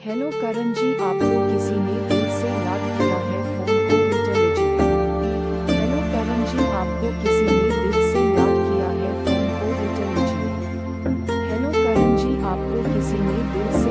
Hello करण जी, आपको किसी ने दिल से याद किया है, फोन को उठा लीजिए। हेलो करण जी, आपको किसी ने दिल से याद किया है, फोन को उठा लीजिए। हेलो करण जी, आपको किसी ने दिल